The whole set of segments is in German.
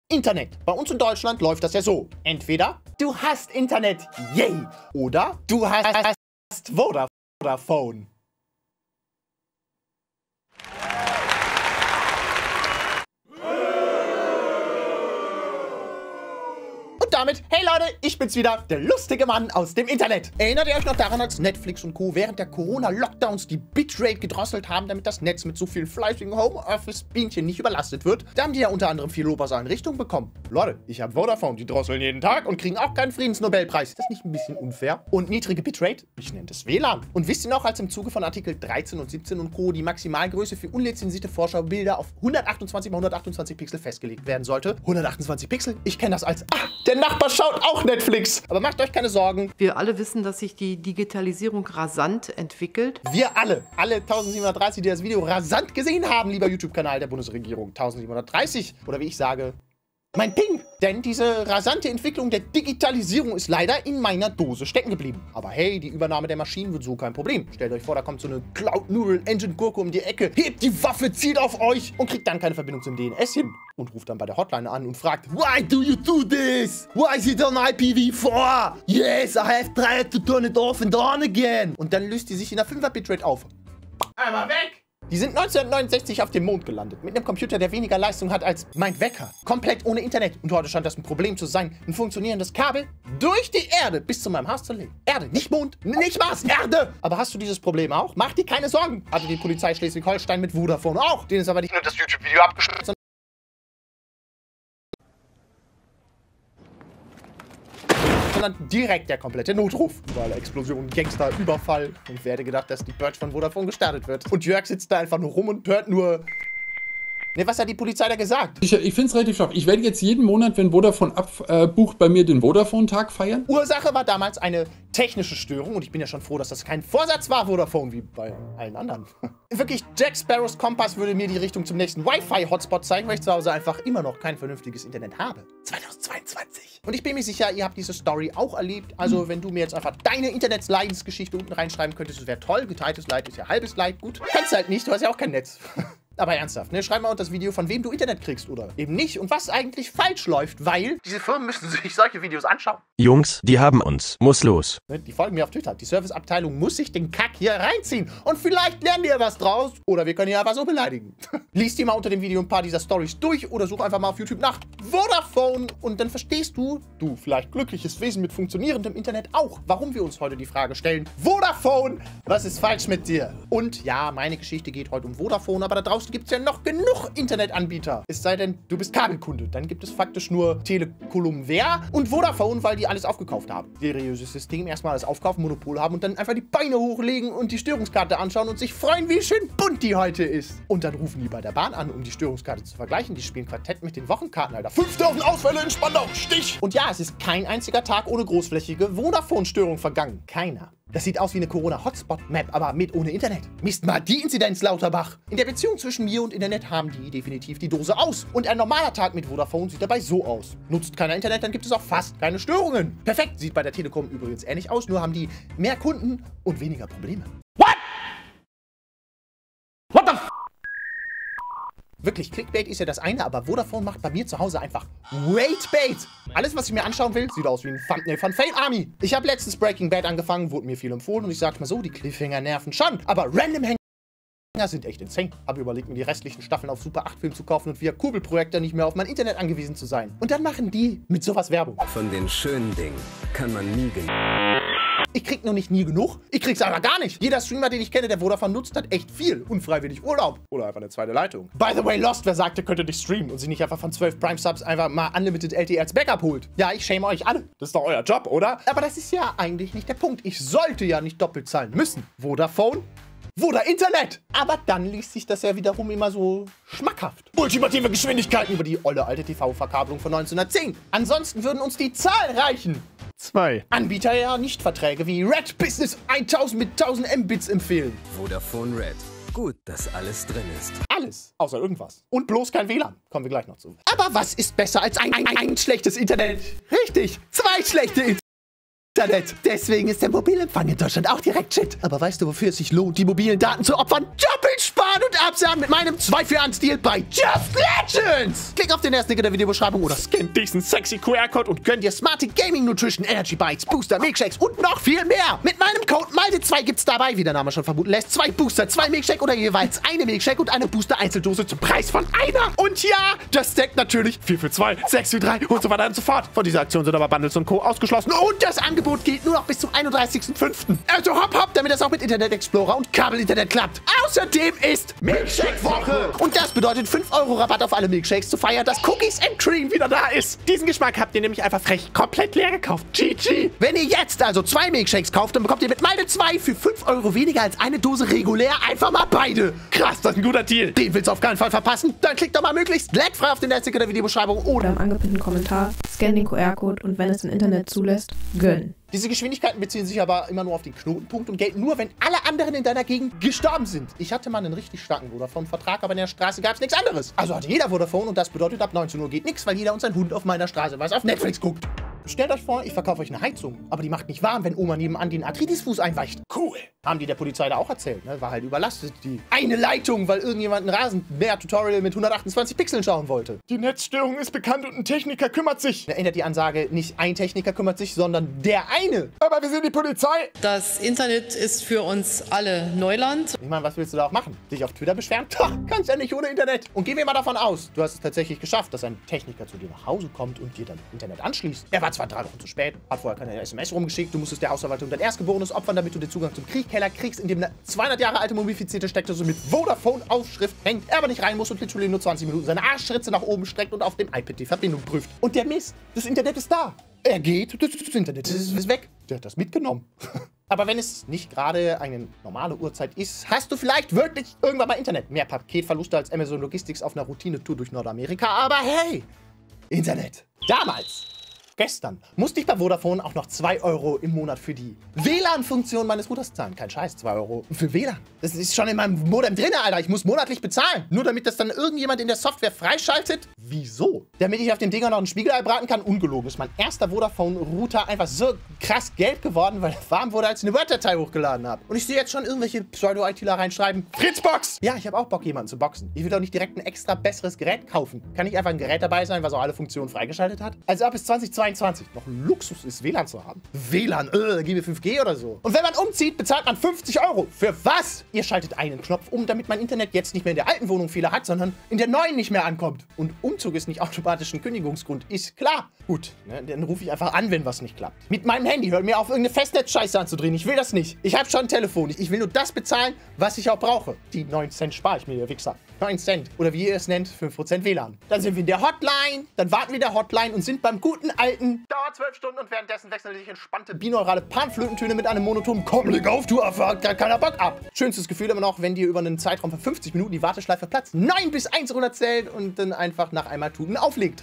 Internet. Bei uns in Deutschland läuft das ja so. Entweder du hast Internet, yay, oder du hast Vodafone. Und damit, hey Leute, ich bin's wieder, der lustige Mann aus dem Internet. Erinnert ihr euch noch daran, als Netflix und Co. während der Corona-Lockdowns die Bitrate gedrosselt haben, damit das Netz mit so vielen fleißigen Homeoffice-Bienchen nicht überlastet wird? Da haben die ja unter anderem viel Lob aus allen Richtungen bekommen. Leute, ich habe Vodafone, die drosseln jeden Tag und kriegen auch keinen Friedensnobelpreis. Ist das nicht ein bisschen unfair? Und niedrige Bitrate? Ich nenne das WLAN. Und wisst ihr noch, als im Zuge von Artikel 13 und 17 und Co. die Maximalgröße für unlizenzierte Vorschaubilder auf 128 x 128 Pixel festgelegt werden sollte? 128 Pixel? Ich kenne das als, der Nachbar schaut auch Netflix. Aber macht euch keine Sorgen. Wir alle wissen, dass sich die Digitalisierung rasant entwickelt. Wir alle 1730, die das Video rasant gesehen haben, lieber YouTube-Kanal der Bundesregierung. 1730. Oder wie ich sage, mein Ping. Denn diese rasante Entwicklung der Digitalisierung ist leider in meiner Dose stecken geblieben. Aber hey, die Übernahme der Maschinen wird so kein Problem. Stellt euch vor, da kommt so eine Cloud-Noodle-Engine-Gurke um die Ecke, hebt die Waffe, zielt auf euch und kriegt dann keine Verbindung zum DNS hin. Und ruft dann bei der Hotline an und fragt, Why do you do this? Why is it on IPv4? Yes, I have tried to turn it off and on again. Und dann löst die sich in der 5er-Bitrate auf. Einmal weg! Die sind 1969 auf dem Mond gelandet, mit einem Computer, der weniger Leistung hat als mein Wecker. Komplett ohne Internet. Und heute scheint das ein Problem zu sein, ein funktionierendes Kabel durch die Erde bis zu meinem Haus zu legen. Erde, nicht Mond, nicht Mars, Erde! Aber hast du dieses Problem auch? Mach dir keine Sorgen. Hatte die Polizei Schleswig-Holstein mit Vodafone auch. Denen ist aber nicht nur das YouTube-Video abgestürzt, sondern direkt der komplette Notruf. Überall Explosionen, Gangster, Überfall. Und wer hätte gedacht, dass die Purge von Vodafone gestartet wird? Und Jörg sitzt da einfach nur rum und hört nur... Ne, was hat die Polizei da gesagt? Ich finde es relativ scharf. Ich werde jetzt jeden Monat, wenn Vodafone abbucht, bei mir den Vodafone-Tag feiern. Ursache war damals eine technische Störung. Und ich bin ja schon froh, dass das kein Vorsatz war, Vodafone, wie bei allen anderen. Wirklich, Jack Sparrows Kompass würde mir die Richtung zum nächsten Wi-Fi-Hotspot zeigen, weil ich zu Hause einfach immer noch kein vernünftiges Internet habe. 2022. Und ich bin mir sicher, ihr habt diese Story auch erlebt. Also, wenn du mir jetzt einfach deine Internetsleidensgeschichte unten reinschreiben könntest, das wäre toll. Geteiltes Leid ist ja halbes Leid. Gut, kannst halt nicht, du hast ja auch kein Netz. Aber ernsthaft, ne? Schreib mal unter das Video, von wem du Internet kriegst oder eben nicht und was eigentlich falsch läuft, weil diese Firmen müssen sich solche Videos anschauen. Jungs, die haben uns. Muss los. Ne? Die folgen mir auf Twitter. Die Serviceabteilung muss sich den Kack hier reinziehen. Und vielleicht lernen die ja was draus. Oder wir können die einfach so beleidigen. Lies dir mal unter dem Video ein paar dieser Stories durch oder such einfach mal auf YouTube nach Vodafone. Und dann verstehst du vielleicht glückliches Wesen mit funktionierendem Internet auch, warum wir uns heute die Frage stellen, Vodafone, was ist falsch mit dir? Und ja, meine Geschichte geht heute um Vodafone, aber da draußen gibt es ja noch genug Internetanbieter. Es sei denn, du bist Kabelkunde. Dann gibt es faktisch nur Telekolumver und Vodafone, weil die alles aufgekauft haben. Seriöses System, erstmal alles aufkaufen, Monopol haben und dann einfach die Beine hochlegen und die Störungskarte anschauen und sich freuen, wie schön bunt die heute ist. Und dann rufen die bei der Bahn an, um die Störungskarte zu vergleichen. Die spielen Quartett mit den Wochenkarten, Alter. 5000 Ausfälle in Spandau, Stich! Und ja, es ist kein einziger Tag ohne großflächige Vodafone-Störung vergangen. Keiner. Das sieht aus wie eine Corona-Hotspot-Map, aber mit ohne Internet. Misst mal die Inzidenz, Lauterbach. In der Beziehung zwischen mir und Internet haben die definitiv die Dose aus. Und ein normaler Tag mit Vodafone sieht dabei so aus. Nutzt keiner Internet, dann gibt es auch fast keine Störungen. Perfekt, sieht bei der Telekom übrigens ähnlich aus, nur haben die mehr Kunden und weniger Probleme. What? What the f? Wirklich, Clickbait ist ja das eine, aber Vodafone macht bei mir zu Hause einfach Waitbait. Alles, was ich mir anschauen will, sieht aus wie ein Thumbnail von Fame Army. Ich habe letztens Breaking Bad angefangen, wurde mir viel empfohlen und ich sag's mal so, die Cliffhanger nerven schon. Aber Random Hänger sind echt insane. Habe überlegt, mir die restlichen Staffeln auf Super 8 Film zu kaufen und via Kurbelprojektor nicht mehr auf mein Internet angewiesen zu sein. Und dann machen die mit sowas Werbung. Von den schönen Dingen kann man nie genug. Ich krieg noch nicht nie genug. Ich krieg's aber gar nicht. Jeder Streamer, den ich kenne, der Vodafone nutzt, hat echt viel. Unfreiwillig Urlaub. Oder einfach eine zweite Leitung. By the way, Lost, wer sagte, könnte nicht streamen und sich nicht einfach von 12 Prime-Subs einfach mal Unlimited LTE als Backup holt. Ja, ich shame euch alle. Das ist doch euer Job, oder? Aber das ist ja eigentlich nicht der Punkt. Ich sollte ja nicht doppelt zahlen müssen. Vodafone? Voda Internet! Aber dann liest sich das ja wiederum immer so schmackhaft. Ultimative Geschwindigkeiten über die olle alte TV-Verkabelung von 1910. Ansonsten würden uns die Zahlen reichen. 2. Anbieter ja nicht Verträge wie Red Business 1000 mit 1000 Mbits empfehlen. Vodafone Red. Gut, dass alles drin ist. Alles, außer irgendwas. Und bloß kein WLAN. Kommen wir gleich noch zu. Aber was ist besser als ein schlechtes Internet? Richtig, 2 schlechte Internet. Deswegen ist der Mobilempfang in Deutschland auch direkt shit. Aber weißt du, wofür es sich lohnt, die mobilen Daten zu opfern? Doppelt sparen und absagen mit meinem 2-für-1-Deal bei Just Legends. Klick auf den ersten Link in der Videobeschreibung oder scan diesen sexy QR-Code und gönn dir smarte Gaming Nutrition, Energy Bites, Booster, Milkshakes und noch viel mehr. Mit meinem Code MALDE2 gibt's dabei, wie der Name schon vermuten lässt, 2 Booster, 2 Milkshake oder jeweils eine Milkshake und eine Booster-Einzeldose zum Preis von einer. Und ja, das deckt natürlich 4 für 2, 6 für 3 und so weiter und so fort. Von dieser Aktion sind aber Bundles und Co. ausgeschlossen und das Angebot gilt nur noch bis zum 31.05. Also hopp hopp, damit das auch mit Internet Explorer und Kabelinternet klappt. Außerdem ist Milkshake-Woche. Und das bedeutet 5 € Rabatt auf alle Milkshakes zu feiern, dass Cookies and Cream wieder da ist. Diesen Geschmack habt ihr nämlich einfach frech komplett leer gekauft. GG. Wenn ihr jetzt also 2 Milkshakes kauft, dann bekommt ihr mit MALDE2 für 5 € weniger als eine Dose regulär einfach mal beide. Krass, das ist ein guter Deal. Den willst du auf keinen Fall verpassen. Dann klickt doch mal möglichst leckfrei auf den ersten Link in der Videobeschreibung oder im angepinnten Kommentar, scan den QR-Code und wenn es ein Internet zulässt, gönn. Diese Geschwindigkeiten beziehen sich aber immer nur auf den Knotenpunkt und gelten nur, wenn alle anderen in deiner Gegend gestorben sind. Ich hatte mal einen richtig starken Vodafone-Vertrag, aber in der Straße gab es nichts anderes. Also hatte jeder Vodafone und das bedeutet, ab 19 Uhr geht nichts, weil jeder und sein Hund auf meiner Straße was auf Netflix guckt. Stellt euch vor, ich verkaufe euch eine Heizung, aber die macht nicht warm, wenn Oma nebenan den Arthritisfuß einweicht. Cool. Haben die der Polizei da auch erzählt, ne? War halt überlastet, die eine Leitung, weil irgendjemand ein Rasenmäher-Tutorial mit 128 Pixeln schauen wollte. Die Netzstörung ist bekannt und ein Techniker kümmert sich. Da ändert die Ansage, nicht ein Techniker kümmert sich, sondern der eine. Aber wir sind die Polizei. Das Internet ist für uns alle Neuland. Ich meine, was willst du da auch machen? Dich auf Twitter beschweren? Ha, kannst ja nicht ohne Internet. Und gehen wir mal davon aus, du hast es tatsächlich geschafft, dass ein Techniker zu dir nach Hause kommt und dir dann Internet anschließt. Er war zwar 3 Wochen zu spät, hat vorher keine SMS rumgeschickt, du musstest der Hausverwaltung dein Erstgeborenes opfern, damit du den Zugang zum Kriegkeller kriegst, in dem eine 200 Jahre alte mumifizierte Steckdose mit Vodafone-Aufschrift hängt, er aber nicht rein muss und literally nur 20 Minuten seine Arschritze nach oben streckt und auf dem iPad die Verbindung prüft. Und der Mist, das Internet ist da. Er geht, das Internet ist weg. Der hat das mitgenommen. Aber wenn es nicht gerade eine normale Uhrzeit ist, hast du vielleicht wirklich irgendwann mal Internet. Mehr Paketverluste als Amazon Logistics auf einer Routine-Tour durch Nordamerika, aber hey, Internet. Damals. Gestern musste ich bei Vodafone auch noch 2 € im Monat für die WLAN-Funktion meines Routers zahlen. Kein Scheiß, 2 € für WLAN. Das ist schon in meinem Modem drin, Alter. Ich muss monatlich bezahlen. Nur damit das dann irgendjemand in der Software freischaltet? Wieso? Damit ich auf dem Dinger noch ein Spiegelei braten kann? Ungelogen. Ist mein erster Vodafone-Router einfach so krass gelb geworden, weil er warm wurde, als ich eine Word-Datei hochgeladen habe. Und ich sehe jetzt schon irgendwelche Pseudo-ITler reinschreiben. Fritzbox! Ja, ich habe auch Bock, jemanden zu boxen. Ich will doch nicht direkt ein extra besseres Gerät kaufen. Kann nicht einfach ein Gerät dabei sein, was auch alle Funktionen freigeschaltet hat? Also ab bis 2022 noch ein Luxus ist, WLAN zu haben. WLAN, gebe 5G oder so. Und wenn man umzieht, bezahlt man 50 €. Für was? Ihr schaltet einen Knopf um, damit mein Internet jetzt nicht mehr in der alten Wohnung Fehler hat, sondern in der neuen nicht mehr ankommt. Und Umzug ist nicht automatisch ein Kündigungsgrund. Ist klar. Gut, ne, dann rufe ich einfach an, wenn was nicht klappt. Mit meinem Handy, hört mir auf, irgendeine Festnetzscheiße anzudrehen. Ich will das nicht. Ich habe schon ein Telefon. Ich will nur das bezahlen, was ich auch brauche. Die 9 Cent spare ich mir, der Wichser. 9 Cent. Oder wie ihr es nennt, 5% WLAN. Dann sind wir in der Hotline, dann warten wir in der Hotline und sind beim guten alten. Dauert 12 Stunden und währenddessen wechseln sich entspannte binaurale Panflötentöne mit einem monotonen Komm, leg auf, du Affe, hat keiner Bock ab. Schönstes Gefühl immer noch, wenn dir über einen Zeitraum von 50 Minuten die Warteschleife Platz 9 bis 100 zählt und dann einfach nach einmal Tuten auflegt.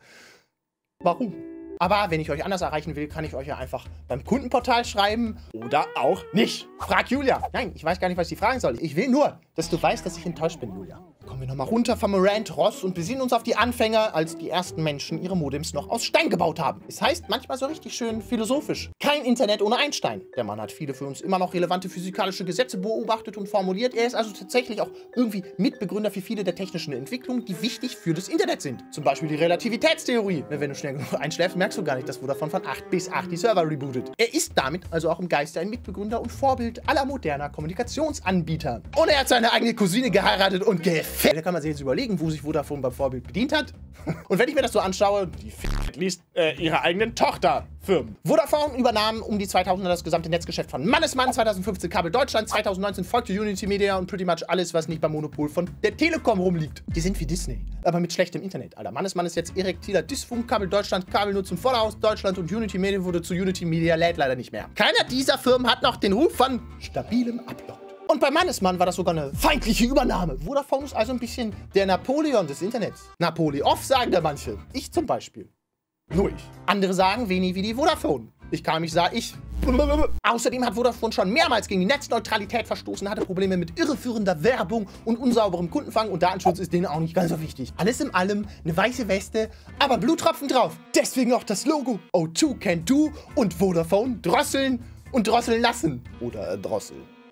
Warum? Aber wenn ich euch anders erreichen will, kann ich euch ja einfach beim Kundenportal schreiben oder auch nicht. Frag Julia. Nein, ich weiß gar nicht, was ich fragen soll. Ich will nur, dass du weißt, dass ich enttäuscht bin, Julia. Kommen wir nochmal runter vom Rand Ross und besinnen uns auf die Anfänger, als die ersten Menschen ihre Modems noch aus Stein gebaut haben. Es heißt manchmal so richtig schön philosophisch. Kein Internet ohne Einstein. Der Mann hat viele für uns immer noch relevante physikalische Gesetze beobachtet und formuliert. Er ist also tatsächlich auch irgendwie Mitbegründer für viele der technischen Entwicklungen, die wichtig für das Internet sind. Zum Beispiel die Relativitätstheorie. Wenn du schnell genug einschläfst, merkst du gar nicht, dass Vodafone von 8 bis 8 die Server rebootet. Er ist damit also auch im Geiste ein Mitbegründer und Vorbild aller moderner Kommunikationsanbieter. Und er hat seine eigene Cousine geheiratet und gefällt. Da kann man sich jetzt überlegen, wo sich Vodafone beim Vorbild bedient hat. Und wenn ich mir das so anschaue, die liest ihre eigenen Tochterfirmen. Vodafone übernahm um die 2000er das gesamte Netzgeschäft von Mannesmann, 2015 Kabel Deutschland, 2019 folgte Unity Media und pretty much alles, was nicht beim Monopol von der Telekom rumliegt. Die sind wie Disney, aber mit schlechtem Internet, Alter. Mannesmann ist jetzt erektiler Disfunk, Kabel Deutschland, Kabelnutzung Vorderhaus Deutschland und Unity Media wurde zu Unity Media, lädt leider nicht mehr. Keiner dieser Firmen hat noch den Ruf von stabilem Upload. Und bei Mannesmann war das sogar eine feindliche Übernahme. Vodafone ist also ein bisschen der Napoleon des Internets. Napoli-off, sagen da manche. Ich zum Beispiel. Nur ich. Andere sagen wenig wie die Vodafone. Ich kann mich sagen, ich. Außerdem hat Vodafone schon mehrmals gegen die Netzneutralität verstoßen, hatte Probleme mit irreführender Werbung und unsauberem Kundenfang und Datenschutz ist denen auch nicht ganz so wichtig. Alles in allem eine weiße Weste, aber Bluttropfen drauf. Deswegen auch das Logo. O2 can do und Vodafone drosseln und drosseln lassen. Oder drosseln.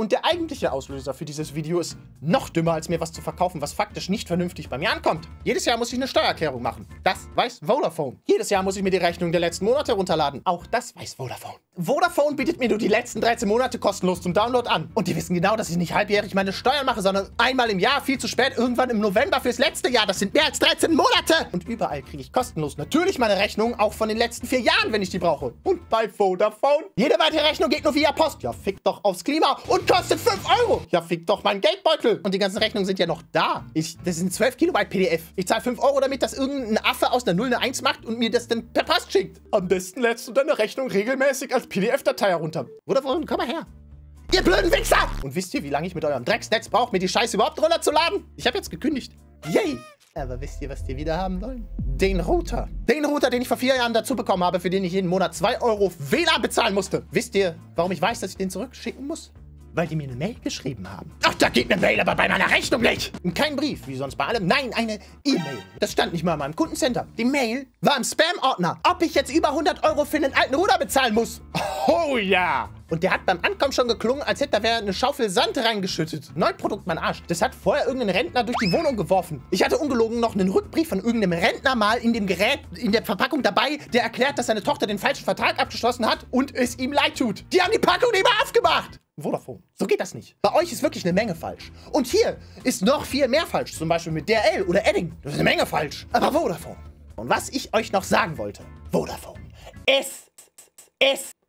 Und der eigentliche Auslöser für dieses Video ist noch dümmer, als mir was zu verkaufen, was faktisch nicht vernünftig bei mir ankommt. Jedes Jahr muss ich eine Steuererklärung machen. Das weiß Vodafone. Jedes Jahr muss ich mir die Rechnung der letzten Monate runterladen. Auch das weiß Vodafone. Vodafone bietet mir nur die letzten 13 Monate kostenlos zum Download an. Und die wissen genau, dass ich nicht halbjährig meine Steuern mache, sondern einmal im Jahr, viel zu spät, irgendwann im November fürs letzte Jahr. Das sind mehr als 13 Monate. Und überall kriege ich kostenlos natürlich meine Rechnung, auch von den letzten 4 Jahren, wenn ich die brauche. Und bei Vodafone? Jede weitere Rechnung geht nur via Post. Ja, fick doch aufs Klima und kostet 5 €. Ja, fick doch meinen Geldbeutel. Und die ganzen Rechnungen sind ja noch da. Das sind 12 Kilobyte PDF. Ich zahle 5 €, damit das irgendein Affe aus einer 0 eine 1 macht und mir das dann per Post schickt. Am besten lädst du deine Rechnung regelmäßig als PDF-Datei herunter. Vodafone, komm mal her. Ihr blöden Wichser! Und wisst ihr, wie lange ich mit eurem Drecksnetz brauche, mir die Scheiße überhaupt runterzuladen? Ich habe jetzt gekündigt. Yay! Aber wisst ihr, was die wieder haben wollen? Den Router. Den Router, den ich vor 4 Jahren dazu bekommen habe, für den ich jeden Monat 2 € WLAN bezahlen musste. Wisst ihr, warum ich weiß, dass ich den zurückschicken muss? Weil die mir eine Mail geschrieben haben. Ach, da geht eine Mail aber bei meiner Rechnung nicht. Und kein Brief, wie sonst bei allem. Nein, eine E-Mail. Das stand nicht mal in meinem Kundencenter. Die Mail war im Spam-Ordner. Ob ich jetzt über 100 € für einen alten Router bezahlen muss? Oh ja. Und der hat beim Ankommen schon geklungen, als hätte da wer eine Schaufel Sand reingeschüttet. Neuprodukt, mein Arsch. Das hat vorher irgendein Rentner durch die Wohnung geworfen. Ich hatte ungelogen noch einen Rückbrief von irgendeinem Rentner mal in dem Gerät, in der Verpackung dabei, der erklärt, dass seine Tochter den falschen Vertrag abgeschlossen hat und es ihm leid tut. Die haben die Packung nicht mehr aufgemacht. Vodafone. So geht das nicht. Bei euch ist wirklich eine Menge falsch. Und hier ist noch viel mehr falsch. Zum Beispiel mit DRL oder Edding. Das ist eine Menge falsch. Aber Vodafone. Und was ich euch noch sagen wollte. Vodafone. Es